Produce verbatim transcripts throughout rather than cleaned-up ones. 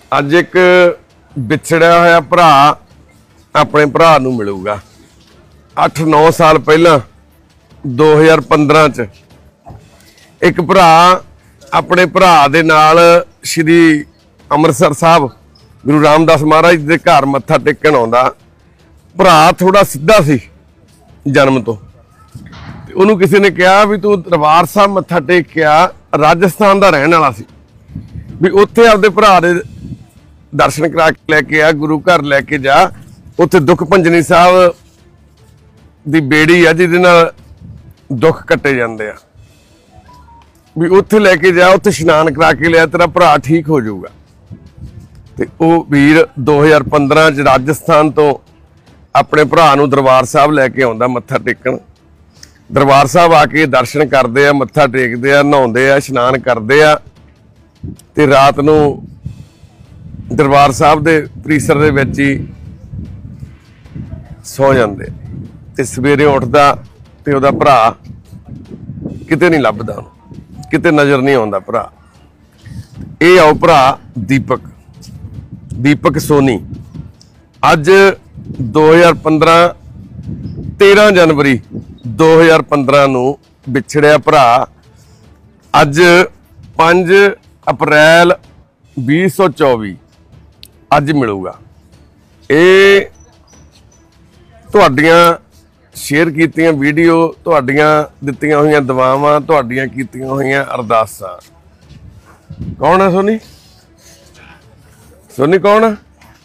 अज एक विछड़िया होया भरा अपने भरा नूं मिलूगा। अठ नौ साल पहला दो हज़ार पंद्रह च एक भरा अपने भरा दे नाल श्री अमृतसर साहब गुरु रामदास महाराज दे घर मत्था टेकण आउंदा। भरा थोड़ा सीधा सी जन्म तो, उन्होंने किसी ने कहा भी तू दरबार साहब मत्था टेक के आ, राजस्थान का रहने वाला सी भी उत्थे आपदे भरा दे दर्शन करा के लैके आ, गुरु घर लैके जा। उत्थे दुख भंजनी साहब दी बेड़ी आ जिहदे नाल दुख कट्टे जांदे आ, भी उत्थे लैके जा, उत्थे इशनान करा के लिया, तेरा भरा ठीक हो जाऊगा। ते ओ वीर दो हज़ार पंद्रह च राजस्थान तो अपने भरा नूं दरबार साहब लैके आउंदा मत्था टेकण। दरबार साहब आके दर्शन करते हैं, मत्था टेकते हैं, नहाते हैं, इशनान करते हैं ते रात नूं दरबार साहब दे परिसर दे विच ही सौ जांदे ते सवेरे उठदा ते उहदा भरा किते नहीं लभदा, किते नज़र नहीं आउंदा भरा। ये आओ भरा दीपक दीपक सोनी। अज दो हज़ार पंद्रह तेरह जनवरी दो हज़ार पंद्रह नूं विछड़िया भरा अज पांच अप्रैल बीस सौ चौबी अज मिलूगा। ये तुहाडियां शेयर कीतियां वीडियो, तुहाडियां दित्तियां होईयां दुआवां, तुहाडियां कीतियां होईयां अरदासां। कौन है सोनी? सोनी कौन है?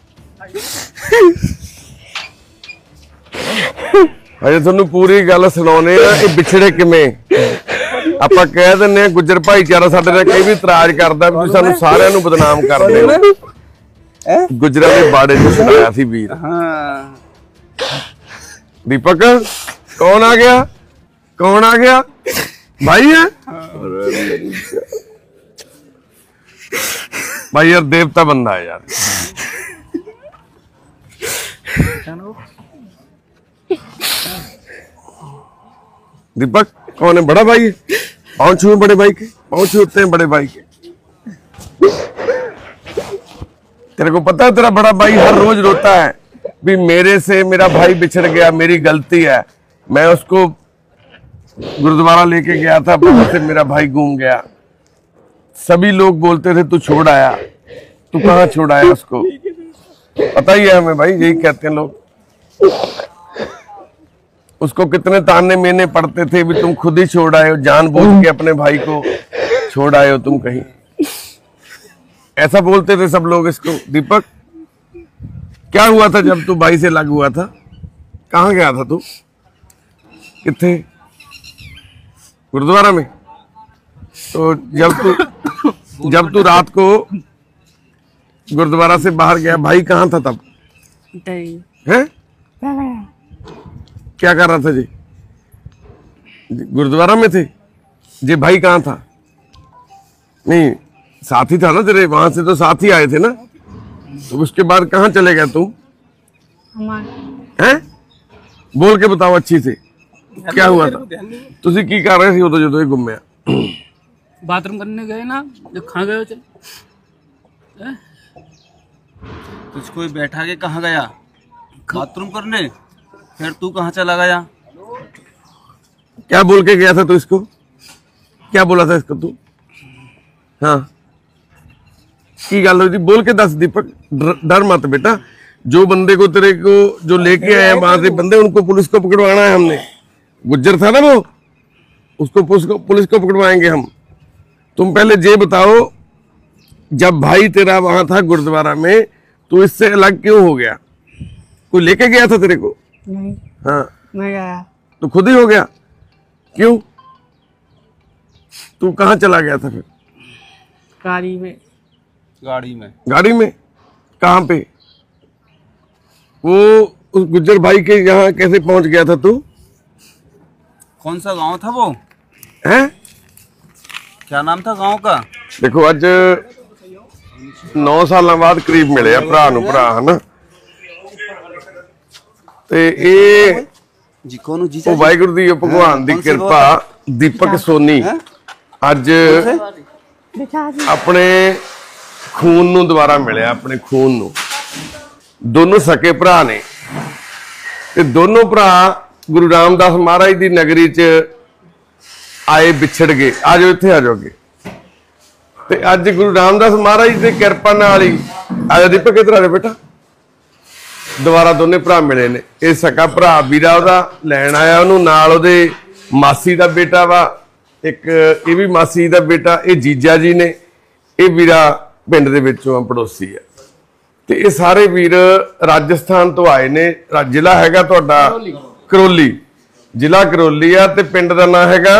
अजे तुहानूं पूरी गल सुणाउने आ ये विछड़े किवें। आपां कह दिंदे आ गुज्जर भाईचारा साडे नाल कई भी इतराज करदा भी तुसीं सानूं सारिआं नूं बदनाम करदे हो। गुज्जरां दे बाड़े च सुणाया सी वीर। दीपक कौन आ गया? कौन आ गया? भाई है भाई यार, देवता बंदा है यार। दीपक कौन है? बड़ा भाई है। पाँव छू बड़े भाई के, पाँव छूते हैं बड़े भाई के। तेरे को पता है तेरा बड़ा भाई हर रोज रोता है भी मेरे से मेरा भाई बिछड़ गया, मेरी गलती है। मैं उसको गुरुद्वारा लेके गया था, वहां से मेरा भाई घूम गया। सभी लोग बोलते थे तू छोड़ आया, तू कहाँ छोड़ आया उसको? पता ही है हमें भाई, यही कहते हैं लोग। उसको कितने ताने मेने पड़ते थे भी तुम खुद ही छोड़ आए हो, जानबूझ के अपने भाई को छोड़ आए हो तुम कहीं। ऐसा बोलते थे सब लोग इसको। दीपक क्या हुआ था जब तू भाई से अलग हुआ था? कहाँ गया था तू? किथे? गुरुद्वारा में। तो जब तू जब तू रात को गुरुद्वारा से बाहर गया, भाई कहाँ था तब? है क्या कर रहा था जी? गुरुद्वारा में थे जी। भाई कहाँ था? नहीं, साथी था ना तेरे, वहां से तो साथी आए थे ना। तो उसके बाद कहाँ चले गए तू? हैं? बोल के बताओ अच्छी से, क्या हुआ था? तुसी की कर रहे थे उदों जदों घूम गया? बाथरूम करने गए ना, जो खा गए चल। तुझको बैठा के कहाँ गया? बाथरूम करने। फिर तू कहाँ चला गया? क्या बोल के गया था तू इसको? क्या बोला था इसको तू? हाँ की गल हुई थी? बोल के दस दीपक, डर मत बेटा। जो बंदे को तेरे को जो लेके आए वहां से बंदे, उनको पुलिस को पकड़वाना है हमने। गुज्जर था ना वो, उसको पुलिस को पुलिस को पकड़वाएंगे हम। तुम पहले ये बताओ, जब भाई तेरा वहां था गुरुद्वारा में, तो इससे अलग क्यों हो गया? कोई लेके गया था तेरे को? नहीं। हाँ मैं गया तो खुद ही हो गया? क्यों? तू कहाँ चला गया था फिर? गाड़ी में। गाड़ी में? गाड़ी में कहाँ पे? वो उस गुज्जर भाई के यहाँ कैसे पहुंच गया था तू? कौन सा गांव था वो? हैं? क्या नाम था गांव का? देखो अज नौ साल बाद करीब मिले भरा नूं, भरा है ना। ते ए जी कौन जी? ओ वाहिगुरू दी भगवान दी कृपा, दीपक सोनी अज अपने ਖੂਨ ਨੂੰ ਦੁਬਾਰਾ ਮਿਲਿਆ, ਆਪਣੇ ਖੂਨ ਨੂੰ। ਦੋਨੋਂ ਸਕੇ ਭਰਾ ਨੇ ਤੇ ਦੋਨੋਂ ਭਰਾ ਗੁਰੂ ਰਾਮਦਾਸ ਮਹਾਰਾਜ ਦੀ ਨਗਰੀ 'ਚ ਆਏ, ਵਿਛੜ ਗਏ। ਆ ਜਾਓ ਇੱਥੇ ਆ ਜਾਓਗੇ। ਤੇ ਅੱਜ ਗੁਰੂ ਰਾਮਦਾਸ ਮਹਾਰਾਜ ਦੀ ਕਿਰਪਾ ਨਾਲ ਹੀ ਆ ਜਾ ਦੀਪਕ, ਇੱਧਰ ਆ ਜਾ ਬੇਟਾ। ਦੁਬਾਰਾ ਦੋਨੇ ਭਰਾ ਮਿਲੇ ਨੇ। ਇਹ ਸਕਾ ਭਰਾ ਵੀਰਾ ਉਹਦਾ ਲੈਣ ਆਇਆ ਉਹਨੂੰ, ਨਾਲ ਉਹਦੇ ਮਾਸੀ ਦਾ ਬੇਟਾ ਵਾ ਇੱਕ, ਇਹ ਵੀ ਮਾਸੀ ਦਾ ਬੇਟਾ। ਇਹ ਜੀਜਾ ਜੀ ਨੇ, ਇਹ ਵੀਰਾ ਪਿੰਡ ਦੇ ਵਿੱਚੋਂ ਆ, ਪੜੋਸੀ ਆ। ਤੇ ਇਹ ਸਾਰੇ ਵੀਰ ਰਾਜਸਥਾਨ ਤੋਂ ਆਏ ਨੇ। ਜ਼ਿਲ੍ਹਾ ਹੈਗਾ ਤੁਹਾਡਾ ਕਰੋਲੀ, ਜ਼ਿਲ੍ਹਾ ਕਰੋਲੀ ਆ, ਤੇ ਪਿੰਡ ਦਾ ਨਾਂ ਹੈਗਾ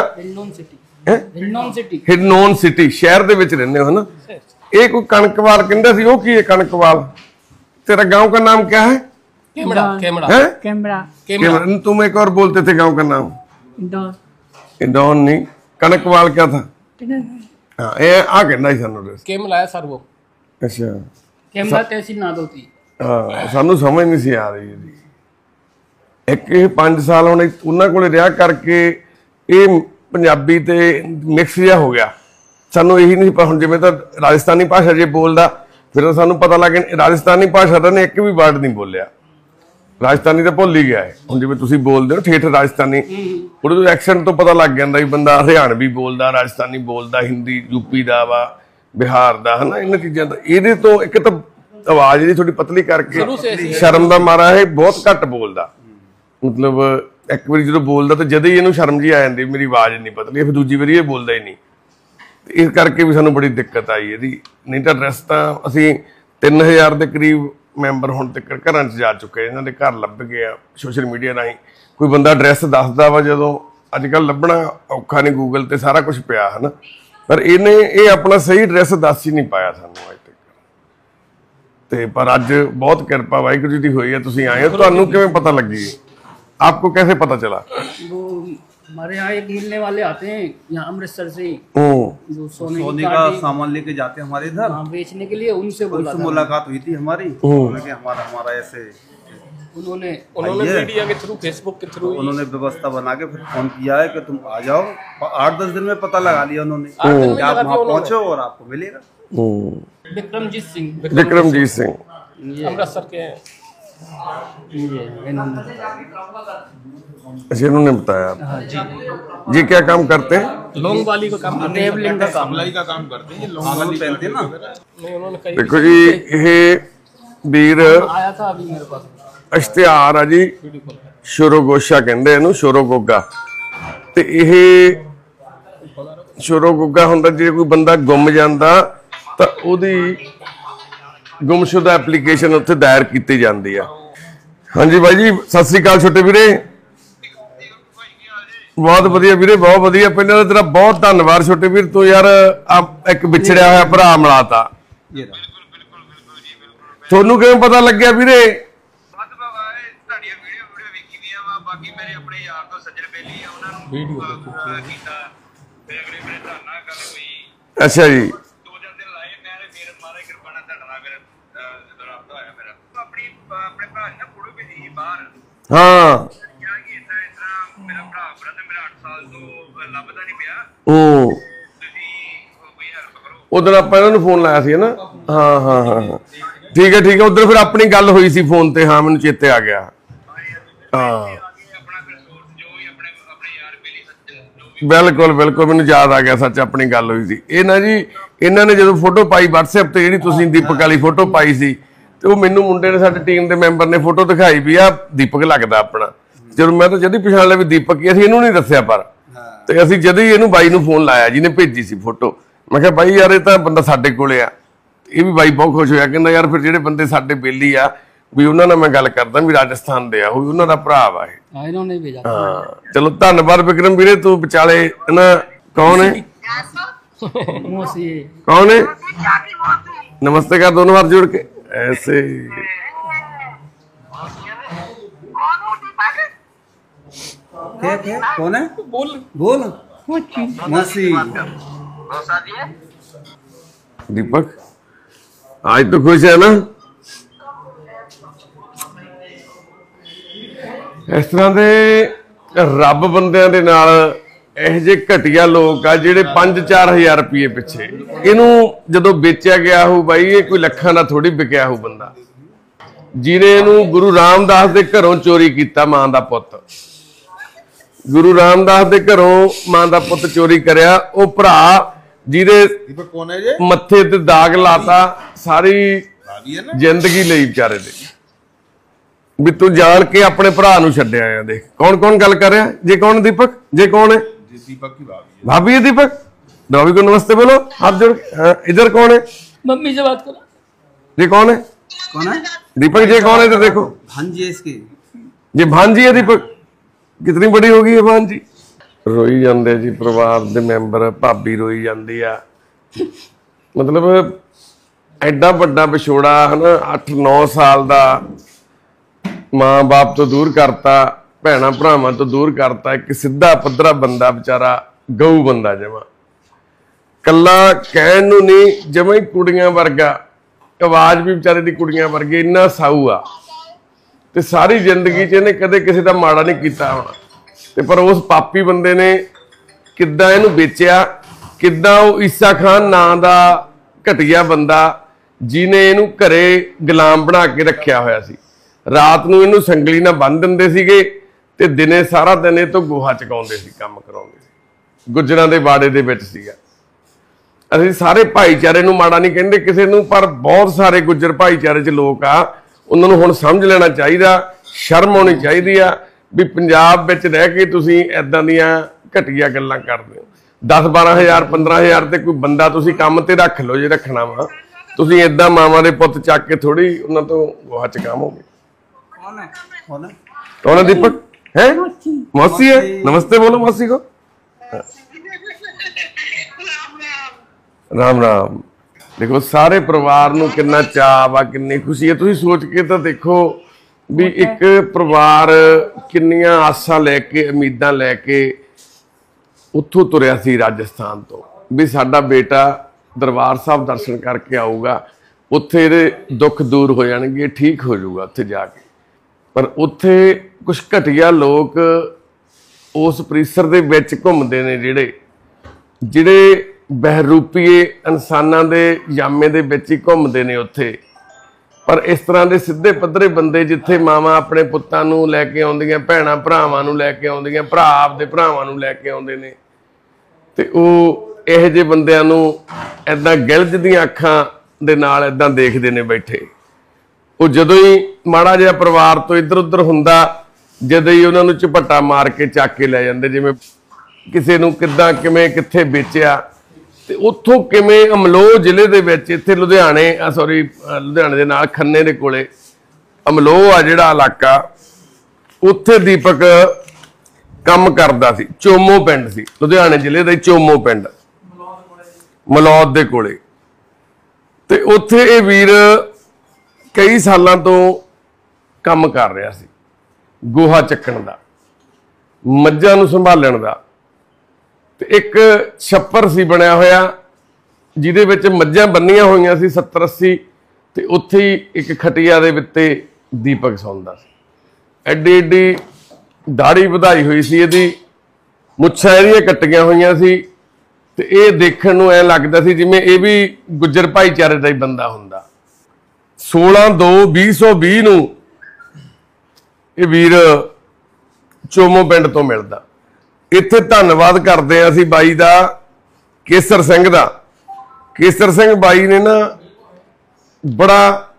हिंडौन सिटी। हिंडौन सिटी, शहर ਦੇ ਵਿੱਚ ਰਹਿੰਦੇ ਹੋ ना। ਇਹ ਕੋਈ ਕਣਕਵਾਲ ਕਹਿੰਦਾ ਸੀ, ਉਹ ਕੀ ਹੈ ਕਣਕਵਾਲ? तेरा गांव का नाम क्या है? कैमरा कैमरा है कैमरा कैमरा। तुम एक और बोलते थे गांव का नाम? इंदौर इंदौर नहीं, कनकवाल क्या था? हाँ, ये आ कहना ही सानू दस कैमरा है सर वो। अच्छा, कैमरा तहसील नाद होती। हाँ, सानू समझ नहीं सी आ रही जी। एक ये पांच साल होने उन्होंने कोले रहा करके ये पंजाबी ते मिक्स जिहा हो गया। सानू यही नहीं पता, हुण जिवें तां राजस्थानी भाषा जे बोलदा फिर तो सानू पता लग गया राजस्थानी भाषा का ने एक भी वर्ड नहीं बोलिया। राजस्थानी तो भुल ही गया है। हुण जिवें तुसीं बोलदे हो ठेठ राजस्थानी, ਉਹਦੇ ਤੋਂ ਐਕਸੈਂਟ ਤੋਂ ਪਤਾ ਲੱਗ ਜਾਂਦਾ ਵੀ ਬੰਦਾ ਹਰਿਆਣਵੀ ਬੋਲਦਾ, ਰਾਜਸਥਾਨੀ ਬੋਲਦਾ, ਹਿੰਦੀ ਯੂਪੀ ਦਾ ਵਾ, ਬਿਹਾਰ ਦਾ, ਹਨਾ। ਇਹਨਾਂ ਚੀਜ਼ਾਂ ਦਾ ਇਹਦੇ ਤੋਂ ਇੱਕ ਤਾਂ ਆਵਾਜ਼ ਜਿਹੜੀ ਥੋੜੀ ਪਤਲੀ ਕਰਕੇ ਸ਼ਰਮ ਦਾ ਮਾਰਾ ਇਹ ਬਹੁਤ ਘੱਟ ਬੋਲਦਾ। ਮਤਲਬ ਇੱਕ ਵਾਰੀ ਜਦੋਂ ਬੋਲਦਾ ਤਾਂ ਜਦ ਹੀ ਇਹਨੂੰ ਸ਼ਰਮ ਜੀ ਆ ਜਾਂਦੀ, ਮੇਰੀ ਆਵਾਜ਼ ਨਹੀਂ ਪਤਲੀ, ਫਿਰ ਦੂਜੀ ਵਾਰੀ ਇਹ ਬੋਲਦਾ ਹੀ ਨਹੀਂ। ਇਸ ਕਰਕੇ ਵੀ ਸਾਨੂੰ ਬੜੀ ਦਿੱਕਤ ਆਈ ਇਹਦੀ। ਨਹੀਂ ਤਾਂ ਐਡਰੈਸ ਤਾਂ ਅਸੀਂ ਤਿੰਨ ਹਜ਼ਾਰ ਦੇ ਕਰੀਬ ਮੈਂਬਰ ਹੁਣ ਤੱਕ ਘਰਾਂ 'ਚ ਜਾ ਚੁੱਕੇ, ਇਹਨਾਂ ਦੇ ਘਰ ਲੱਭ ਗਏ ਆ ਸੋਸ਼ਲ ਮੀਡੀਆ ਰਾਹੀਂ। ਕੋਈ ਬੰਦਾ ਐਡਰੈਸ ਦੱਸਦਾ ਵਾ, ਜਦੋਂ ਅੱਜ ਕੱਲ੍ਹ ਲੱਭਣਾ ਔਖਾ ਨਹੀਂ, ਗੂਗਲ ਤੇ ਸਾਰਾ ਕੁਝ ਪਿਆ ਹੈ ਨਾ। ਪਰ ਇਹਨੇ ਇਹ ਆਪਣਾ ਸਹੀ ਐਡਰੈਸ ਦੱਸ ਹੀ ਨਹੀਂ ਪਾਇਆ ਸਾਨੂੰ ਅੱਜ ਤੱਕ। ਤੇ ਪਰ ਅੱਜ ਬਹੁਤ ਕਿਰਪਾ ਵਾਹਿਗੁਰੂ ਜੀ ਦੀ ਹੋਈ ਹੈ, ਤੁਸੀਂ ਆਏ ਹੋ। ਤੁਹਾਨੂੰ ਕਿਵੇਂ ਪਤਾ ਲੱਗੀ? आपको कैसे पता चला? वो हमारे यहाँ एक मिलने वाले आते हैं यहाँ अमृतसर से, जो सोने, सोने का सामान लेके जाते हैं हमारे इधर बेचने के लिए। उनसे बोला था, मुलाकात हुई थी हमारी, हमारा हमारा ऐसे उन्होंने उन्होंने मीडिया के थ्रू, फेसबुक के थ्रू उन्होंने व्यवस्था बना के फिर फोन किया है कि तुम आ जाओ। आठ दस दिन में पता लगा लिया उन्होंने कि आप वहाँ पहुँचो और आपको मिलेगा। विक्रमजीत सिंह, विक्रमजीत सिंह अमृतसर के हैं। अच्छा, इन्होंने बताया। हाँ जी जी क्या काम करते हैं? लॉन्ग वाली का काम, ट्रेवलिंग का काम, का काम करते हैं। लॉन्ग वाली पहनते हैं ना। नहीं उन्होंने कही। देखो जी, ये ਵੀਰ आया था अभी मेरे पास ਇਸ਼ਤਿਹਾਰ ਆ ਜੀ, ਸ਼ੋਰੋਗੋਸ਼ਾ ਕਹਿੰਦੇ ਇਹਨੂੰ, ਸ਼ੋਰੋਗੋਗਾ। ਤੇ ਇਹ ਸ਼ੋਰੋਗੋਗਾ ਹੁੰਦਾ ਜੇ ਕੋਈ ਬੰਦਾ ਗੁੰਮ ਜਾਂਦਾ ਤਾਂ ਉਹਦੀ ਗੁੰਮਸ਼ੁਦਾ ਐਪਲੀਕੇਸ਼ਨ ਉੱਥੇ ਦਾਇਰ ਕੀਤੀ ਜਾਂਦੀ ਆ। ਹਾਂਜੀ ਬਾਈ ਜੀ, ਸਤਿ ਸ੍ਰੀ ਅਕਾਲ ਛੋਟੇ ਵੀਰੇ। ਬਹੁਤ ਵਧੀਆ ਵੀਰੇ, ਬਹੁਤ ਵਧੀਆ। ਪਹਿਲਾਂ ਤਾਂ ਤੇਰਾ ਬਹੁਤ ਧੰਨਵਾਦ ਛੋਟੇ ਵੀਰ, ਤੂੰ ਯਾਰ ਇੱਕ ਵਿਛੜਿਆ ਹੋਇਆ ਭਰਾ ਮਿਲਾਤਾ। ਤੁਹਾਨੂੰ ਕਿਵੇਂ ਪਤਾ ਲੱਗਿਆ ਵੀਰੇ? ਅੱਛਾ ਜੀ, ਹਾਂ ਉਹ ਉਧਰ ਆਪਾਂ ਇਹਨਾਂ ਨੂੰ ਫੋਨ ਲਾਇਆ ਸੀ ਨਾ। ਹਾਂ ਹਾਂ ਹਾਂ ਹਾਂ ਠੀਕ ਹੈ ਠੀਕ ਹੈ। ਉਧਰ ਫਿਰ ਆਪਣੀ ਗੱਲ ਹੋਈ ਸੀ ਫੋਨ ਤੇ। ਹਾਂ ਮੈਨੂੰ ਚੇਤੇ ਆ ਗਿਆ। ਹਾਂ ਬਿਲਕੁਲ ਬਿਲਕੁਲ, ਮੈਨੂੰ ਯਾਦ ਆ ਗਿਆ ਸੱਚ, ਆਪਣੀ ਗੱਲ ਹੋਈ ਸੀ। ਇਹ ਨਾ ਜੀ ਇਹਨਾਂ ਨੇ ਜਦੋਂ ਫੋਟੋ ਪਾਈ WhatsApp ਤੇ, ਜਿਹੜੀ ਤੁਸੀਂ ਦੀਪਕ ਵਾਲੀ ਫੋਟੋ ਪਾਈ ਸੀ, ਤੇ ਉਹ ਮੈਨੂੰ ਮੁੰਡੇ ਨੇ, ਸਾਡੇ ਟੀਮ ਦੇ ਮੈਂਬਰ ਨੇ ਫੋਟੋ ਦਿਖਾਈ ਵੀ ਆ ਦੀਪਕ ਲੱਗਦਾ ਆਪਣਾ। ਜਦੋਂ ਮੈਂ ਤਾਂ ਜਦ ਹੀ ਪਛਾਣ ਲਿਆ ਵੀ ਦੀਪਕ ਹੀ, ਅਸੀਂ ਇਹਨੂੰ ਨਹੀਂ ਦੱਸਿਆ। ਪਰ ਤੇ ਅਸੀਂ ਜਦ ਹੀ ਇਹਨੂੰ ਬਾਈ ਨੂੰ ਫੋਨ ਲਾਇਆ ਜਿਹਨੇ ਭੇਜੀ ਸੀ ਫੋਟੋ, ਮੈਂ ਕਿਹਾ ਬਾਈ ਯਾਰ ਇਹ ਤਾਂ ਬੰਦਾ ਸਾਡੇ ਕੋਲੇ ਆ। ਇਹ ਵੀ ਬਾਈ ਬਹੁਤ ਖੁਸ਼ ਹੋਇਆ, ਕਹਿੰਦਾ ਯਾਰ ਫਿਰ ਜਿਹੜੇ ਬੰਦੇ ਸਾਡੇ ਬੇਲੀ ਆ ਵੀ ਉਹਨਾਂ ਨਾਲ ਮੈਂ ਗੱਲ ਕਰਦਾ ਵੀ ਰਾਜਸਥਾਨ ਦੇ ਆ, ਉਹ ਉਹਨਾਂ ਦਾ ਭਰਾ ਵਾ ਇਹ। इन्होंने भेजा। ਹਾਂ ਚਲੋ ਧੰਨਵਾਦ ਵਿਕਰਮ ਵੀਰੇ, ਤੂੰ ਵਿਚਾਲੇ ਨਾ। ਕੌਣ ਹੈ? मौसी कौन है? नमस्ते का दोनों हाथ जोड़ के ऐसे। क्या क्या कौन है? बोल बोल मौसी। दीपक आज तो खुश है ना? ਇਸ ਤਰ੍ਹਾਂ ਦੇ ਰੱਬ ਬੰਦਿਆਂ ਦੇ ਨਾਲ ਇਹ ਜੇ ਘਟੀਆ ਲੋਕ ਆ ਜਿਹੜੇ ਪੰਜ ਚਾਰ ਹਜ਼ਾਰ ਰੁਪਏ ਪਿੱਛੇ ਇਹਨੂੰ ਜਦੋਂ ਵੇਚਿਆ ਗਿਆ ਹੋ ਬਾਈ, ਇਹ ਕੋਈ ਲੱਖਾਂ ਦਾ ਥੋੜੀ ਵਿਕਿਆ ਹੋ ਬੰਦਾ, ਜਿਹਨੇ ਇਹਨੂੰ ਗੁਰੂ ਰਾਮਦਾਸ ਦੇ ਘਰੋਂ ਚੋਰੀ ਕੀਤਾ, ਮਾਂ ਦਾ ਪੁੱਤ ਗੁਰੂ ਰਾਮਦਾਸ ਦੇ ਘਰੋਂ ਮਾਂ ਦਾ ਪੁੱਤ ਚੋਰੀ ਕਰਿਆ, ਉਹ ਭਰਾ ਜਿਹਦੇ ਮੱਥੇ ਤੇ ਦਾਗ ਲਾਤਾ ਸਾਰੀ ਜ਼ਿੰਦਗੀ ਲਈ ਵਿਚਾਰੇ ਦੇ, ਵੀ ਤੂੰ ਜਾਣ ਕੇ ਆਪਣੇ ਭਰਾ ਨੂੰ ਛੱਡਿਆ ਆ। ਦੇਖ ਕੌਣ कौन ਗੱਲ कर रहा है, जे कौन दीपक, जे कौन है दीपक की भाभी है। भाभी है दीपक, भाभी को नमस्ते बोलो हाथ जोड़ के। हाँ, इधर कौन है, मम्मी से बात करो। ये कौन है, कौन है दीपक, ये कौन है, तो देखो भांजी है इसकी, ये भांजी है दीपक, कितनी बड़ी होगी ये भांजी। रोई जाते जी परिवार के मैंबर, भाभी रोई जाती आ, मतलब एडा वड्डा विछोड़ा है ना, अठ नौ साल का माँ बाप तो दूर करता, भैन भरावां तो दूर करता, एक सीधा पद्धरा बंदा बेचारा गऊ बंदा जमा, कला कहन नूं नहीं, जमा ही कुड़ियां वर्गा, आवाज भी बेचारे दी कुड़ियां वर्गी, इन्ना साऊ आ ते सारी जिंदगी च इहने कदे किसी दा माड़ा नहीं कीता होना, ते पर उस पापी बंदे ने किद्दां इहनूं बेचिया, किद्दां ओह ईसा खान नां दा घटिया बंदा जिहने इहनूं घरे गुलाम बना के रखिया होया सी, रात नूं इहनूं संगली नाल बंन दिंदे सीगे ते दिने सारा दिन इह तों गोहा चकाउंदे सी, काम कराउंदे सी, गुज्जरां दे बाड़े दे विच सीगा। ਅਸੀਂ ਸਾਰੇ ਭਾਈਚਾਰੇ ਨੂੰ ਮਾੜਾ ਨਹੀਂ ਕਹਿੰਦੇ ਕਿਸੇ ਨੂੰ, ਪਰ ਬਹੁਤ ਸਾਰੇ ਗੁੱਜਰ ਭਾਈਚਾਰੇ 'ਚ ਲੋਕ ਆ, ਉਹਨਾਂ ਨੂੰ ਹੁਣ ਸਮਝ ਲੈਣਾ ਚਾਹੀਦਾ, ਸ਼ਰਮ ਆਉਣੀ ਚਾਹੀਦੀ ਆ ਵੀ ਪੰਜਾਬ ਵਿੱਚ ਰਹਿ ਕੇ ਤੁਸੀਂ ਇਦਾਂ ਦੀਆਂ ਘਟੀਆ ਗੱਲਾਂ ਕਰਦੇ ਹੋ। ਦਸ ਬਾਰਾਂ ਹਜ਼ਾਰ ਪੰਦਰਾਂ ਹਜ਼ਾਰ ਤੇ ਕੋਈ ਬੰਦਾ ਤੁਸੀਂ ਕੰਮ ਤੇ ਰੱਖ ਲਓ ਜੇ ਰੱਖਣਾ ਵਾ, ਤੁਸੀਂ ਇਦਾਂ ਮਾਵਾਂ ਦੇ ਪੁੱਤ ਚੱਕ ਕੇ ਥੋੜੀ ਉਹਨਾਂ ਤੋਂ ਗੋਹਾ ਚਕਾਵੋਗੇ। कौन है कौन है कौन है दीपक, है मौसी है, नमस्ते बोलो मौसी को। राम राम। देखो सारे परिवार नूं किन्ना चाअ वा, किन्नी खुशी है, तुसीं सोच के तो देखो भी एक परिवार किन्नियां आसां लैके उम्मीदां लैके उत्थों तुरिया सी राजस्थान तो, भी साडा बेटा दरबार साहब दर्शन करके आऊगा, उत्थे इहदे दुख दूर हो जाणगे, ठीक हो जाऊगा उत्थे जाके, पर उत्थे कुछ घटिया लोग उस परिसर दे विच घुमदे ने, जिहड़े जिहड़े बहरूपीए इंसानां दे जामे दे विच ही घुमदे ने उत्थे, पर इस तरह के सीधे पद्धरे बंदे जिथे मावां अपने पुत्तां नूं लैके आउंदियां, भैणां भरावां नूं लैके आउंदियां, भरा आपदे भरावां नूं लैके आउंदे ने, ते ओह इहो जिहे बंदिआं नूं इदां गिलजदियां अखां दे नाल इदां देखदे ने बैठे। ਉਹ ਜਦੋਂ ਹੀ ਮਾੜਾ ਜਿਹਾ ਪਰਿਵਾਰ ਤੋਂ ਇੱਧਰ ਉੱਧਰ ਹੁੰਦਾ, ਜਦੋਂ ਹੀ ਉਹਨਾਂ ਨੂੰ ਝਪੱਟਾ ਮਾਰ ਕੇ ਚੱਕ ਕੇ ਲੈ ਜਾਂਦੇ, ਜਿਵੇਂ ਕਿਸੇ ਨੂੰ ਕਿੱਦਾਂ ਕਿਵੇਂ ਕਿੱਥੇ ਵੇਚਿਆ, ਤੇ ਉੱਥੋਂ ਕਿਵੇਂ ਅਮਲੋਹ ਜ਼ਿਲ੍ਹੇ ਦੇ ਵਿੱਚ, ਇੱਥੇ ਲੁਧਿਆਣੇ ਸੌਰੀ ਲੁਧਿਆਣੇ ਦੇ ਨਾਲ ਖੰਨੇ ਦੇ ਕੋਲੇ ਅਮਲੋਹ ਆ ਜਿਹੜਾ ਇਲਾਕਾ, ਉੱਥੇ ਦੀਪਕ ਕੰਮ ਕਰਦਾ ਸੀ, ਚੋਮੋ ਪਿੰਡ ਸੀ, ਲੁਧਿਆਣੇ ਜ਼ਿਲ੍ਹੇ ਦਾ ਚੋਮੋ ਪਿੰਡ ਮਲੌਦ ਦੇ ਕੋਲੇ, ਤੇ ਉੱਥੇ ਇਹ ਵੀਰ कई सालों तो काम कर रहा सी, गोहा चक्कण का, मझां नूं संभालण का, ते एक छप्पर सी बनया होया जिहदे विच मझां बन्नियां होईयां सी सत्तर अस्सी, ते उत्थे ही एक खटिया दे वित्ते दीपक सौंदा सी, एडी एडी दाढ़ी वधाई हुई सी, इहदी मुच्छां इहदियां कट्टियां होईयां सी, ते इह देखण नूं ऐ लगदा सी जिवें इह भी गुज्जर भाईचारे दा ही बंदा हुंदा। सोलह दो भी सौ भी नूं ये वीर चोमो पिंड तो मिलता। इत्थे धन्नवाद करते हैं असीं बाई दा, केसर सिंह दा। केसर सिंह बाई ने ना बड़ा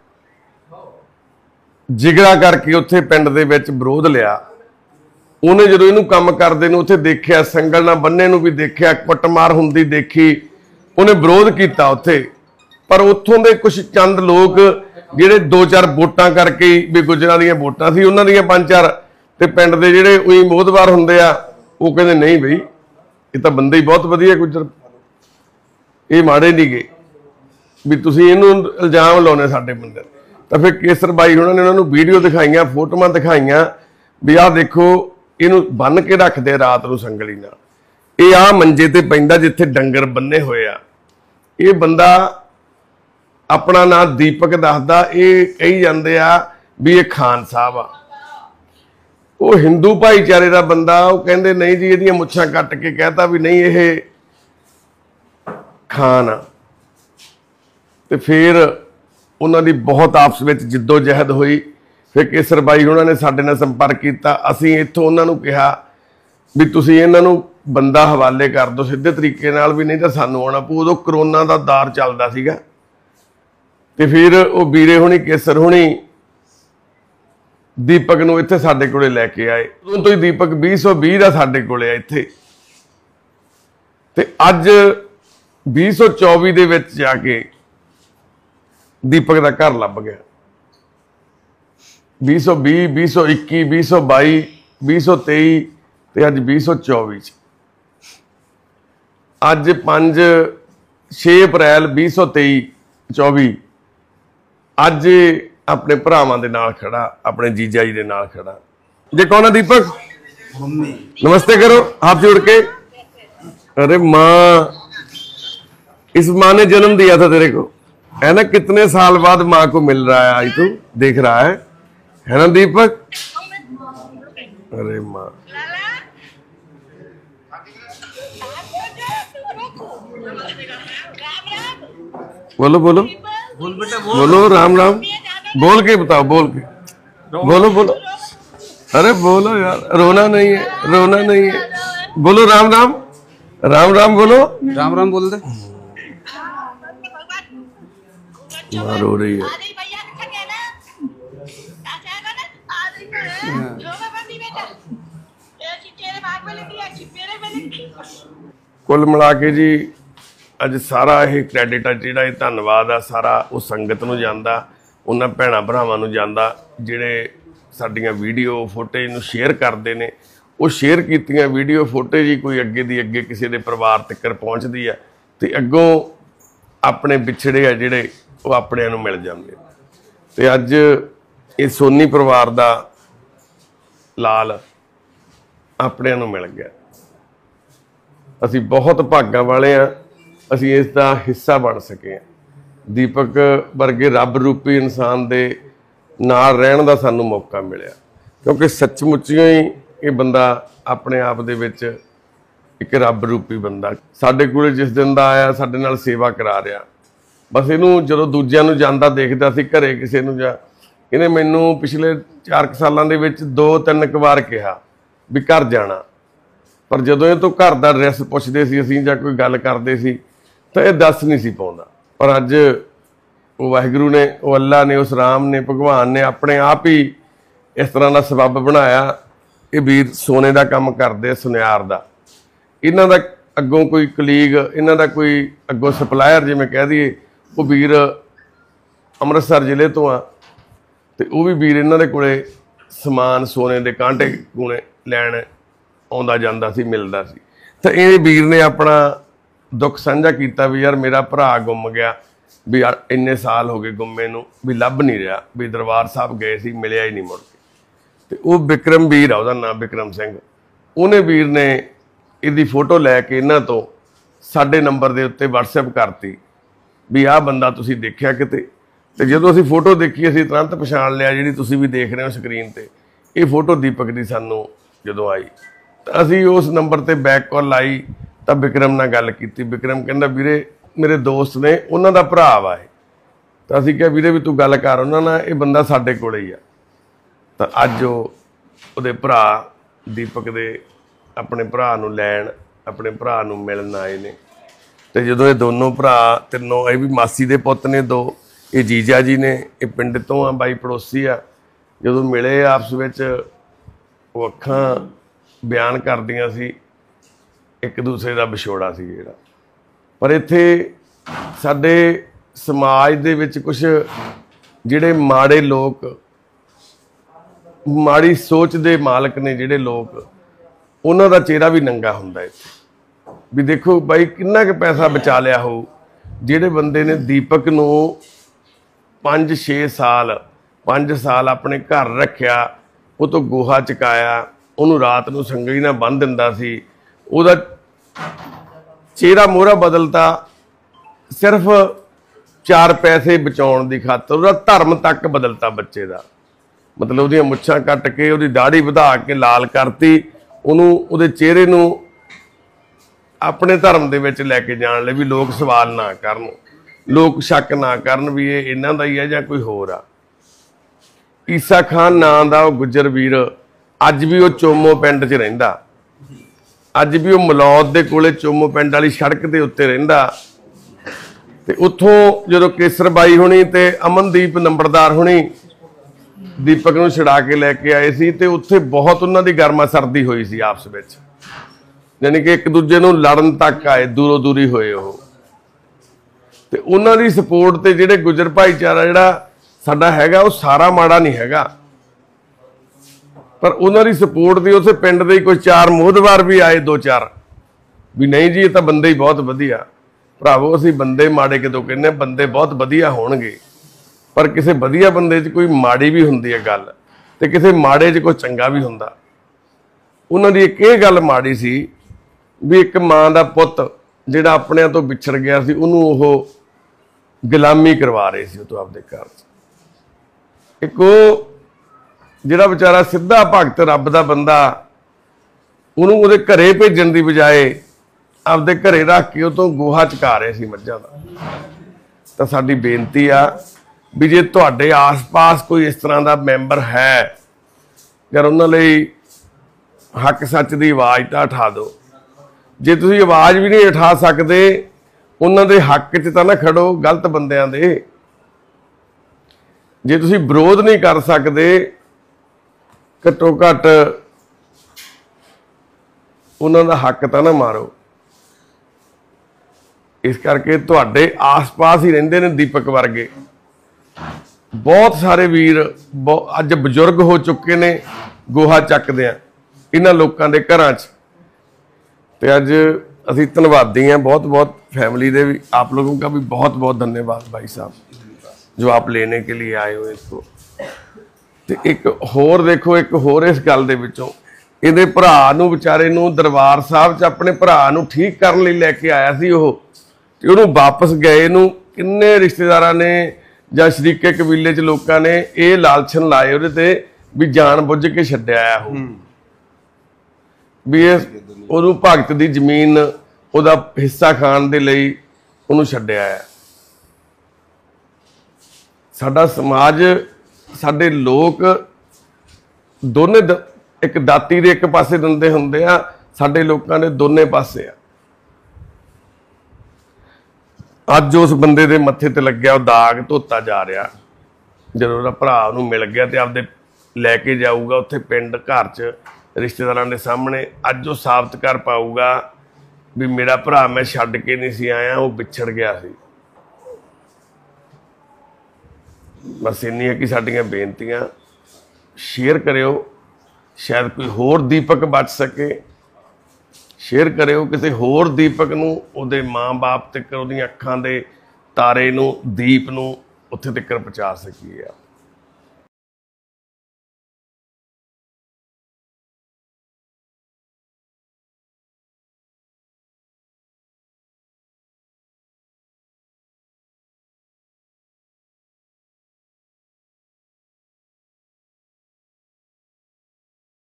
जिगरा करके उत्थे पिंड दे विच विरोध लिया। उन्हें जदों इहनूं काम करदे नूं उत्थे देखिया, संगल नाल बन्ने नूं भी देखिया, कुटमार हुंदी देखी, उन्हें विरोध किया उत्थे, पर उत्थों दे कुछ चंद लोग ਜਿਹੜੇ दो चार वोटां करके भी गुजरां दीयां वोटां सी, उन्हां दीयां पंज चार, ते पिंड दे ਜਿਹੜੇ ਉਹੀ ਮੋਹਤਬਾਰ ਹੁੰਦੇ ਆ ਉਹ ਕਹਿੰਦੇ ਨਹੀਂ ਬਈ ਇਹ ਤਾਂ ਬੰਦੇ ਹੀ ਬਹੁਤ ਵਧੀਆ ਗੁਜਰ, ਇਹ ਮਾੜੇ ਨਹੀਂ ਗਏ ਵੀ ਤੁਸੀਂ ਇਹਨੂੰ ਇਲਜ਼ਾਮ ਲਾਉਣੇ ਸਾਡੇ ਬੰਦੇ। ਤਾਂ ਫਿਰ ਕੇਸਰ ਬਾਈ ਉਹਨਾਂ ਨੇ ਉਹਨਾਂ ਨੂੰ ਵੀਡੀਓ ਦਿਖਾਈਆਂ, ਫੋਟੋਆਂ ਦਿਖਾਈਆਂ ਵੀ ਆਹ ਦੇਖੋ ਇਹਨੂੰ ਬੰਨ ਕੇ ਰੱਖਦੇ ਰਾਤ ਨੂੰ ਸੰਗਲੀ ਨਾਲ, ਇਹ ਆਹ ਮੰਜੇ ਤੇ ਪੈਂਦਾ ਜਿੱਥੇ ਡੰਗਰ ਬੰਨੇ ਹੋਏ ਆ। ਇਹ ਬੰਦਾ अपना नाम दीपक दसदा, ये कही जाते आ भी ये खान साहब आ। ਉਹ ਹਿੰਦੂ ਭਾਈਚਾਰੇ ਦਾ ਬੰਦਾ, ਉਹ ਕਹਿੰਦੇ ਨਹੀਂ ਜੀ ਇਹਦੀਆਂ ਮੁੱਛਾਂ ਕੱਟ ਕੇ ਕਹਿਤਾ ਵੀ ਨਹੀਂ ਇਹ ਖਾਨ ਆ। ਤੇ ਫਿਰ ਉਹਨਾਂ ਦੀ ਬਹੁਤ ਆਪਸ ਵਿੱਚ ਜਿੱਦੋ ਜਹਿਦ ਹੋਈ। ਫਿਰ ਕੇਸਰ ਬਾਈ ਉਹਨਾਂ ਨੇ ਸਾਡੇ ਨਾਲ ਸੰਪਰਕ ਕੀਤਾ। ਅਸੀਂ ਇੱਥੋਂ ਉਹਨਾਂ ਨੂੰ ਕਿਹਾ ਵੀ ਤੁਸੀਂ ਇਹਨਾਂ ਨੂੰ ਬੰਦਾ ਹਵਾਲੇ ਕਰ ਦਿਓ ਸਿੱਧੇ ਤਰੀਕੇ ਨਾਲ, ਵੀ ਨਹੀਂ ਤਾਂ ਸਾਨੂੰ ਆਉਣਾ ਪਊ। ਉਦੋਂ ਕਰੋਨਾ ਦਾ ਦੌਰ ਚੱਲਦਾ ਸੀਗਾ। ਤੇ ਫਿਰ ਉਹ ਵੀਰੇ ਹੁਣੀ ਕੇਸਰ ਹੁਣੀ ਦੀਪਕ ਨੂੰ ਇੱਥੇ ਸਾਡੇ ਕੋਲੇ ਲੈ ਕੇ ਆਏ। ਉਦੋਂ ਤੋਂ ਹੀ ਦੀਪਕ ਵੀਹ ਸੌ ਵੀਹ ਦਾ ਸਾਡੇ ਕੋਲੇ ਆ ਇੱਥੇ। ਤੇ ਅੱਜ ਵੀਹ ਸੌ ਚੌਵੀ ਦੇ ਵਿੱਚ ਜਾ ਕੇ ਦੀਪਕ ਦਾ ਘਰ ਲੱਭ ਗਿਆ। ਵੀਹ ਸੌ ਵੀਹ, ਵੀਹ ਸੌ ਇੱਕੀ, ਵੀਹ ਸੌ ਬਾਈ, ਵੀਹ ਸੌ ਤੇਈ ਤੇ ਅੱਜ ਵੀਹ ਸੌ ਚੌਵੀ ਚ। ਅੱਜ ਪੰਜ ਛੇ ਅਪ੍ਰੈਲ ਵੀਹ ਸੌ ਤੇਈ ਚੌਵੀ ਅੱਜ ਆਪਣੇ ਭਰਾਵਾਂ ਦੇ ਨਾਲ ਖੜਾ, ਆਪਣੇ जीजा जी ਦੇ ਨਾਲ ਖੜਾ। ये कौन है दीपक? मम्मी नमस्ते करो हाथ जोड़ के। अरे माँ, इस माँ ने जन्म दिया था तेरे को, है ना? कितने साल बाद माँ को मिल रहा है, आज तू देख रहा है है ना दीपक? अरे माँ, बोलो बोलो बोल बेटा बोलो राम राम, बोल के बताओ, बोल के बोलो बोलो। अरे बोलो यार, रोना नहीं है, रोना नहीं है, बोलो राम राम, राम राम बोलो, राम राम बोल दे। माँ रो रही है। कुल मिला के जी ਅੱਜ ਸਾਰਾ ਇਹ ਕ੍ਰੈਡਿਟ ਆ ਜਿਹੜਾ, ਇਹ ਧੰਨਵਾਦ ਆ ਸਾਰਾ ਉਹ ਸੰਗਤ ਨੂੰ ਜਾਂਦਾ, ਉਹਨਾਂ ਭੈਣਾਂ ਭਰਾਵਾਂ ਨੂੰ ਜਾਂਦਾ ਜਿਹੜੇ ਸਾਡੀਆਂ ਵੀਡੀਓ ਫੁਟੇਜ ਨੂੰ ਸ਼ੇਅਰ ਕਰਦੇ ਨੇ। ਉਹ ਸ਼ੇਅਰ ਕੀਤੀਆਂ ਵੀਡੀਓ ਫੁਟੇਜ ਹੀ ਕੋਈ ਅੱਗੇ ਦੀ ਅੱਗੇ ਕਿਸੇ ਦੇ ਪਰਿਵਾਰ ਤੱਕ ਪਹੁੰਚਦੀ ਆ ਤੇ ਅੱਗੋਂ ਆਪਣੇ ਵਿਛੜੇ ਆ ਜਿਹੜੇ ਉਹ ਆਪਣਿਆਂ ਨੂੰ ਮਿਲ ਜਾਂਦੇ। ਤੇ ਅੱਜ ਇਹ ਸੋਨੀ ਪਰਿਵਾਰ ਦਾ ਲਾਲ ਆਪਣਿਆਂ ਨੂੰ ਮਿਲ ਗਿਆ। ਅਸੀਂ ਬਹੁਤ ਭਾਗਾਂ ਵਾਲੇ ਆ, ਅਸੀਂ ਇਸ ਦਾ ਹਿੱਸਾ ਬਣ ਸਕੇ। ਦੀਪਕ ਵਰਗੇ ਰੱਬ ਰੂਪੀ ਇਨਸਾਨ ਦੇ ਨਾਲ ਰਹਿਣ ਦਾ ਸਾਨੂੰ ਮੌਕਾ ਮਿਲਿਆ, ਕਿਉਂਕਿ ਸੱਚਮੁੱਚੀਆਂ ਹੀ ਇਹ ਬੰਦਾ ਆਪਣੇ ਆਪ ਦੇ ਵਿੱਚ ਇੱਕ ਰੱਬ ਰੂਪੀ ਬੰਦਾ। ਸਾਡੇ ਕੋਲੇ ਜਿਸ ਦਿਨ ਦਾ ਆਇਆ, ਸਾਡੇ ਨਾਲ ਸੇਵਾ ਕਰਾ ਰਿਹਾ। ਬਸ ਇਹਨੂੰ ਜਦੋਂ ਦੂਜਿਆਂ ਨੂੰ ਜਾਂਦਾ ਦੇਖਦਾ ਸੀ ਘਰੇ ਕਿਸੇ ਨੂੰ, ਜਾਂ ਇਹਨੇ ਮੈਨੂੰ ਪਿਛਲੇ ਚਾਰ ਕੁ ਸਾਲਾਂ ਦੇ ਵਿੱਚ ਦੋ ਤਿੰਨ ਕੁ ਵਾਰ ਕਿਹਾ ਵੀ ਘਰ ਜਾਣਾ, ਪਰ ਜਦੋਂ ਇਹ ਤੋਂ ਘਰ ਦਾ ਐਡਰੈਸ ਪੁੱਛਦੇ ਸੀ ਅਸੀਂ ਜਾਂ ਕੋਈ ਗੱਲ ਕਰਦੇ ਸੀ ਤਾਂ ਇਹ ਦੱਸ ਨਹੀਂ ਸੀ ਪਾਉਂਦਾ। ਪਰ ਅੱਜ ਉਹ ਵਾਹਿਗੁਰੂ ਨੇ, ਉਹ ਅੱਲਾ ਨੇ, ਉਸ ਰਾਮ ਨੇ, ਭਗਵਾਨ ਨੇ ਆਪਣੇ ਆਪ ਹੀ ਇਸ ਤਰ੍ਹਾਂ ਦਾ ਸਬੱਬ ਬਣਾਇਆ। ਇਹ ਵੀਰ ਸੋਨੇ ਦਾ ਕੰਮ ਕਰਦੇ, ਸੁਨਿਆਰ ਦਾ। ਇਹਨਾਂ ਦਾ ਅੱਗੋਂ ਕੋਈ ਕਲੀਗ, ਇਹਨਾਂ ਦਾ ਕੋਈ ਅੱਗੋਂ ਸਪਲਾਇਰ ਜਿਵੇਂ ਕਹਿ ਦਈਏ, ਉਹ ਵੀਰ ਅੰਮ੍ਰਿਤਸਰ ਜ਼ਿਲ੍ਹੇ ਤੋਂ ਆ ਤੇ ਉਹ ਵੀ ਵੀਰ ਇਹਨਾਂ ਦੇ ਕੋਲੇ ਸਮਾਨ ਸੋਨੇ ਦੇ ਕਾਂਟੇ ਗੂਣੇ ਲੈਣ ਆਉਂਦਾ ਜਾਂਦਾ ਸੀ, ਮਿਲਦਾ ਸੀ। ਤਾਂ ਇਹ ਵੀਰ ਨੇ ਆਪਣਾ ਦੁੱਖ ਸਾਂਝਾ ਕੀਤਾ ਵੀ ਯਾਰ ਮੇਰਾ ਭਰਾ ਗੁੰਮ ਗਿਆ, ਵੀ ਇੰਨੇ ਸਾਲ ਹੋ ਗਏ ਗੁੰਮੇ ਨੂੰ, ਵੀ ਲੱਭ ਨਹੀਂ ਰਿਹਾ, ਵੀ ਦਰਬਾਰ ਸਾਹਿਬ ਗਏ ਸੀ ਮਿਲਿਆ ਹੀ ਨਹੀਂ ਮੁੜ ਕੇ। ਤੇ ਉਹ ਵਿਕਰਮ ਵੀਰ ਆ, ਉਹਦਾ ਨਾਮ ਵਿਕਰਮ ਸਿੰਘ। ਉਹਨੇ ਵੀਰ ਨੇ ਇਹਦੀ ਫੋਟੋ ਲੈ ਕੇ ਇਹਨਾਂ ਤੋਂ ਸਾਡੇ ਨੰਬਰ ਦੇ ਉੱਤੇ ਵਟਸਐਪ ਕਰਤੀ ਵੀ ਆਹ ਬੰਦਾ ਤੁਸੀਂ ਦੇਖਿਆ ਕਿਤੇ। ਤੇ ਜਦੋਂ ਅਸੀਂ ਫੋਟੋ ਦੇਖੀ ਅਸੀਂ ਤੁਰੰਤ ਪਛਾਣ ਲਿਆ, ਜਿਹੜੀ ਤੁਸੀਂ ਵੀ ਦੇਖ ਰਹੇ ਹੋ ਸਕਰੀਨ ਤੇ, ਇਹ ਫੋਟੋ ਦੀਪਕ ਦੀ ਸਾਨੂੰ ਜਦੋਂ ਆਈ ਤਾਂ ਅਸੀਂ ਉਸ ਨੰਬਰ ਤੇ ਬੈਕ ਕਾਲ ਲਾਈ ਤਾਂ ਵਿਕਰਮ ਨਾਲ ਗੱਲ ਕੀਤੀ। ਵਿਕਰਮ ਕਹਿੰਦਾ ਵੀਰੇ ਮੇਰੇ ਦੋਸਤ ਨੇ, ਉਹਨਾਂ ਦਾ ਭਰਾ ਵਾ ਇਹ। ਤਾਂ ਅਸੀਂ ਕਿਹਾ ਵੀਰੇ ਵੀ ਤੂੰ ਗੱਲ ਕਰ ਉਹਨਾਂ ਨਾਲ, ਇਹ ਬੰਦਾ ਸਾਡੇ ਕੋਲੇ ਹੀ ਆ। ਤਾਂ ਅੱਜ ਉਹ ਉਹਦੇ ਭਰਾ ਦੀਪਕ ਦੇ ਆਪਣੇ ਭਰਾ ਨੂੰ ਲੈਣ, ਆਪਣੇ ਭਰਾ ਨੂੰ ਮਿਲਣ ਆਏ ਨੇ। ਤੇ ਜਦੋਂ ਇਹ ਦੋਨੋਂ ਭਰਾ ਤਿੰਨੋਂ, ਇਹ ਵੀ ਮਾਸੀ ਦੇ ਪੁੱਤ ਨੇ ਦੋ, ਇਹ ਜੀਜਾ ਜੀ ਨੇ, ਇਹ ਪਿੰਡ ਤੋਂ ਆ, ਬਾਈ ਪੜੋਸੀ ਆ, ਜਦੋਂ ਮਿਲੇ ਆਪਸ ਵਿੱਚ ਉਹ ਅੱਖਾਂ ਬਿਆਨ ਕਰਦੀਆਂ ਸੀ ਇੱਕ ਦੂਸਰੇ ਦਾ ਵਿਛੋੜਾ ਸੀ ਜਿਹੜਾ। ਪਰ ਇੱਥੇ ਸਾਡੇ ਸਮਾਜ ਦੇ ਵਿੱਚ ਕੁਝ ਜਿਹੜੇ ਮਾੜੇ ਲੋਕ, ਮਾੜੀ ਸੋਚ ਦੇ ਮਾਲਕ ਨੇ ਜਿਹੜੇ ਲੋਕ, ਉਹਨਾਂ ਦਾ ਚਿਹਰਾ ਵੀ ਨੰਗਾ ਹੁੰਦਾ ਇੱਥੇ। ਵੀ ਦੇਖੋ ਬਾਈ ਕਿੰਨਾ ਕੁ ਪੈਸਾ ਬਚਾ ਲਿਆ ਹੋਊ ਜਿਹੜੇ ਬੰਦੇ ਨੇ ਦੀਪਕ ਨੂੰ ਪੰਜ ਛੇ ਸਾਲ ਪੰਜ ਸਾਲ ਆਪਣੇ ਘਰ ਰੱਖਿਆ, ਉਹ ਤੋਂ ਗੋਹਾ ਚਕਾਇਆ, ਉਹਨੂੰ ਰਾਤ ਨੂੰ ਸੰਗਲੀ ਨਾਲ ਬੰਨ੍ਹ ਦਿੰਦਾ ਸੀ, ਉਹਦਾ ਚਿਹਰਾ ਮੋਹਰਾ ਬਦਲਤਾ ਸਿਰਫ ਚਾਰ ਪੈਸੇ ਬਚਾਉਣ ਦੀ ਖਾਤਰ, ਉਹਦਾ ਧਰਮ ਤੱਕ ਬਦਲਤਾ ਬੱਚੇ ਦਾ। मतलब ਉਹਦੀਆਂ ਮੁੱਛਾਂ ਕੱਟ ਕੇ ਉਹਦੀ ਦਾੜੀ ਵਧਾ ਕੇ ਲਾਲ ਕਰਤੀ, ਉਹਨੂੰ ਉਹਦੇ ਚਿਹਰੇ ਨੂੰ ਆਪਣੇ ਧਰਮ ਦੇ ਵਿੱਚ ਲੈ ਕੇ ਜਾਣ ਲਈ ਵੀ ਲੋਕ ਸਵਾਲ ਨਾ ਕਰਨ, ਲੋਕ ਸ਼ੱਕ ਨਾ ਕਰਨ ਵੀ ਇਹ ਇਹਨਾਂ ਦਾ ਹੀ ਹੈ ਜਾਂ ਕੋਈ ਹੋਰ ਆ। ਈਸਾ ਖਾਨ ਨਾਂ ਦਾ ਉਹ ਗੁੱਜਰ ਵੀਰ ਅੱਜ ਵੀ ਉਹ ਚੋਮੋ ਪਿੰਡ 'ਚ ਰਹਿੰਦਾ, ਅੱਜ ਵੀ ਉਹ ਮਲੌਦ ਦੇ ਕੋਲੇ ਚੋਮੋ ਪਿੰਡ ਵਾਲੀ ਸੜਕ ਦੇ ਉੱਤੇ ਰਹਿੰਦਾ। ਤੇ ਉੱਥੋਂ ਜਦੋਂ ਕੇਸਰ ਬਾਈ ਹੋਣੀ ਤੇ ਅਮਨਦੀਪ ਨੰਬਰਦਾਰ ਹੋਣੀ ਦੀਪਕ ਨੂੰ ਛੁਡਾ ਕੇ ਲੈ ਕੇ ਆਏ ਸੀ, ਤੇ ਉੱਥੇ ਬਹੁਤ ਉਹਨਾਂ ਦੀ ਗਰਮਾ ਸਰਦੀ ਹੋਈ ਸੀ ਆਪਸ ਵਿੱਚ, ਯਾਨੀ ਕਿ ਇੱਕ ਦੂਜੇ ਨੂੰ ਲੜਨ ਤੱਕ ਆਏ, ਦੂਰੋਂ ਦੂਰੀ ਹੋਏ ਉਹ। ਤੇ ਉਹਨਾਂ ਦੀ ਸਪੋਰਟ ਤੇ ਜਿਹੜੇ ਗੁੱਜਰ ਭਾਈਚਾਰਾ ਜਿਹੜਾ ਸਾਡਾ ਹੈਗਾ ਉਹ ਸਾਰਾ ਮਾੜਾ ਨਹੀਂ ਹੈਗਾ, ਪਰ ਉਹਨਾਂ ਦੀ ਸਪੋਰਟ ਦੀ ਉਸੇ ਪਿੰਡ ਦੇ ਕੋਈ ਚਾਰ ਮੋਹਦਵਾਰ ਵੀ ਆਏ, ਦੋ ਚਾਰ ਵੀ ਨਹੀਂ ਜੀ ਇਹ ਤਾਂ ਬੰਦੇ ਹੀ ਬਹੁਤ ਵਧੀਆ। ਭਰਾਵੋ ਅਸੀਂ ਬੰਦੇ ਮਾੜੇ ਕਿਦੋਂ ਕਹਿੰਦੇ, ਬੰਦੇ ਬਹੁਤ ਵਧੀਆ ਹੋਣਗੇ, ਪਰ ਕਿਸੇ ਵਧੀਆ ਬੰਦੇ 'ਚ ਕੋਈ ਮਾੜੀ ਵੀ ਹੁੰਦੀ ਹੈ ਗੱਲ, ਤੇ ਕਿਸੇ ਮਾੜੇ 'ਚ ਕੋਈ ਚੰਗਾ ਵੀ ਹੁੰਦਾ। ਉਹਨਾਂ ਦੀ ਇੱਕ ਇਹ ਗੱਲ ਮਾੜੀ ਸੀ ਵੀ ਇੱਕ ਮਾਂ ਦਾ ਪੁੱਤ ਜਿਹੜਾ ਆਪਣਿਆਂ ਤੋਂ ਵਿਛੜ ਗਿਆ ਸੀ, ਉਹਨੂੰ ਉਹ ਗੁਲਾਮੀ ਕਰਵਾ ਰਹੇ ਸੀ ਉਹ ਤੋਂ ਆਪਦੇ ਘਰ 'ਚ। ਇੱਕ ਉਹ ਜਿਹੜਾ ਵਿਚਾਰਾ ਸਿੱਧਾ ਭਗਤ ਰੱਬ ਦਾ ਬੰਦਾ, ਉਹਨੂੰ ਉਹਦੇ ਘਰੇ ਭੇਜਣ ਦੀ ਬਜਾਏ ਆਪਦੇ ਘਰੇ ਰੱਖ ਕੇ ਉਹ ਤੋਂ ਗੋਹਾ ਚੁਕਾ ਰਹੇ ਸੀ ਮੱਝਾਂ ਦਾ। ਤਾਂ ਸਾਡੀ ਬੇਨਤੀ ਆ ਵੀ ਜੇ ਤੁਹਾਡੇ ਆਸ-ਪਾਸ ਕੋਈ ਇਸ ਤਰ੍ਹਾਂ ਦਾ ਮੈਂਬਰ ਹੈ, ਯਾਰ ਉਹਨਾਂ ਲਈ ਹੱਕ ਸੱਚ ਦੀ ਆਵਾਜ਼ ਤਾਂ ਉਠਾ ਦਿਓ। ਜੇ ਤੁਸੀਂ ਆਵਾਜ਼ ਵੀ ਨਹੀਂ ਉਠਾ ਸਕਦੇ, ਉਹਨਾਂ ਦੇ ਹੱਕ 'ਚ ਤਾਂ ਨਾ ਖੜੋ ਗਲਤ ਬੰਦਿਆਂ ਦੇ। ਜੇ ਤੁਸੀਂ ਵਿਰੋਧ ਨਹੀਂ ਕਰ ਸਕਦੇ, ਘੱਟੋ ਘੱਟ ਉਹਨਾਂ ਦਾ ਹੱਕ ਤਾਂ ਨਾ ਮਾਰੋ। ਇਸ ਕਰਕੇ ਤੁਹਾਡੇ ਆਸ-ਪਾਸ ਹੀ ਰਹਿੰਦੇ ਨੇ ਦੀਪਕ ਵਰਗੇ ਬਹੁਤ ਸਾਰੇ ਵੀਰ, ਅੱਜ ਬਜ਼ੁਰਗ ਹੋ ਚੁੱਕੇ ਨੇ, ਗੋਹਾ ਚੱਕਦੇ ਆ ਇਹਨਾਂ ਲੋਕਾਂ ਦੇ ਘਰਾਂ 'ਚ। ਤੇ ਅੱਜ ਅਸੀਂ ਧੰਨਵਾਦੀ हैं बहुत बहुत फैमिली दे भी, आप लोगों का भी बहुत बहुत धन्यवाद भाई साहब जो आप लेने के लिए आए हो इसको। ਤੇ ਇੱਕ ਹੋਰ ਦੇਖੋ, ਇੱਕ ਹੋਰ ਇਸ ਗੱਲ ਦੇ ਵਿੱਚੋਂ ਇਹਦੇ ਭਰਾ ਨੂੰ ਵਿਚਾਰੇ ਨੂੰ ਦਰਬਾਰ ਸਾਹਿਬ 'ਚ ਆਪਣੇ ਭਰਾ ਨੂੰ ਠੀਕ ਕਰਨ ਲਈ ਲੈ ਕੇ ਆਇਆ ਸੀ ਉਹ, ਤੇ ਉਹਨੂੰ ਵਾਪਸ ਗਏ ਨੂੰ ਕਿੰਨੇ ਰਿਸ਼ਤੇਦਾਰਾਂ ਨੇ ਜਾਂ ਸ਼ਰੀਕੇ ਕਬੀਲੇ 'ਚ ਲੋਕਾਂ ਨੇ ਇਹ ਲਾਲਛਨ ਲਾਏ ਉਹਦੇ ਤੇ ਵੀ ਜਾਣ ਬੁੱਝ ਕੇ ਛੱਡਿਆ ਆ ਉਹ, ਵੀ ਇਹ ਉਹਨੂੰ ਭਗਤ ਦੀ ਜ਼ਮੀਨ ਉਹਦਾ ਹਿੱਸਾ ਖਾਣ ਦੇ ਲਈ ਉਹਨੂੰ ਛੱਡਿਆ ਆ। ਸਾਡਾ ਸਮਾਜ, ਸਾਡੇ ਲੋਕ ਦੋਨੇ ਇੱਕ ਦਾਤੀ ਦੇ ਇੱਕ ਪਾਸੇ ਦਿੰਦੇ ਹੁੰਦੇ ਆ, ਸਾਡੇ ਲੋਕਾਂ ਦੇ ਦੋਨੇ ਪਾਸੇ ਆ। ਅੱਜ ਉਸ ਬੰਦੇ ਦੇ ਮੱਥੇ ਤੇ ਲੱਗਿਆ ਉਹ ਦਾਗ ਧੋਤਾ ਜਾ ਰਿਹਾ, ਜਦੋਂ ਉਹਦਾ ਭਰਾ ਉਹਨੂੰ ਮਿਲ ਗਿਆ ਤੇ ਆਪਦੇ ਲੈ ਕੇ ਜਾਊਗਾ ਉੱਥੇ ਪਿੰਡ ਘਰ 'ਚ ਰਿਸ਼ਤੇਦਾਰਾਂ ਦੇ ਸਾਹਮਣੇ, ਅੱਜ ਉਹ ਸਾਬਤ ਕਰ ਪਾਊਗਾ ਵੀ ਮੇਰਾ ਭਰਾ ਮੈਂ ਛੱਡ ਕੇ ਨਹੀਂ ਸੀ ਆਇਆ, ਉਹ ਵਿਛੜ ਗਿਆ ਸੀ। ਬਸ ਇੰਨੀ ਹੈ ਕਿ ਸਾਡੀਆਂ ਬੇਨਤੀਆਂ ਸ਼ੇਅਰ ਕਰਿਓ, ਸ਼ਾਇਦ ਕੋਈ ਹੋਰ ਦੀਪਕ ਬਚ ਸਕੇ। ਸ਼ੇਅਰ ਕਰਿਓ ਕਿਸੇ ਹੋਰ ਦੀਪਕ ਨੂੰ, ਉਹਦੇ ਮਾਂ-ਬਾਪ ਤੱਕ, ਉਹਦੀਆਂ ਅੱਖਾਂ ਦੇ ਤਾਰੇ ਨੂੰ, ਦੀਪ ਨੂੰ ਉੱਥੇ ਤੱਕ ਪਹੁੰਚਾ ਸਕੀਏ।